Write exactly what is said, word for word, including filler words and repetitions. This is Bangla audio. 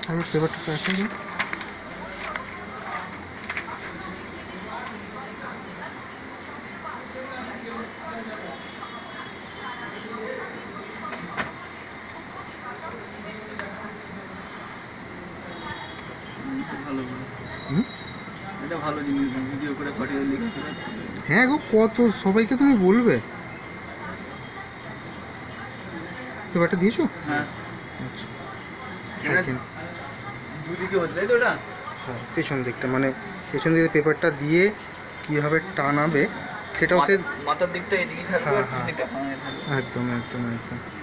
আর পেপারটা তো আছে না। এটা ভালো জিনিস, ভিডিও করে পাঠিয়ে দিলে। হ্যাঁ গো, কত সবাইকে তুমি বলবে। পেপারটা দিয়েছো? হ্যাঁ আচ্ছা, দুদিকে হচ্ছে তাই তো? ওটা হ্যাঁ পেছন দিকটা, মানে পেছন দিকে পেপারটা দিয়ে কীভাবে টানাবে সেটাও সে মাথার দিকটা এদিকে থাকবে, হ্যাঁ আর হ্যাঁ দিকটা ভাঙা থাকবে। একদম একদম একদম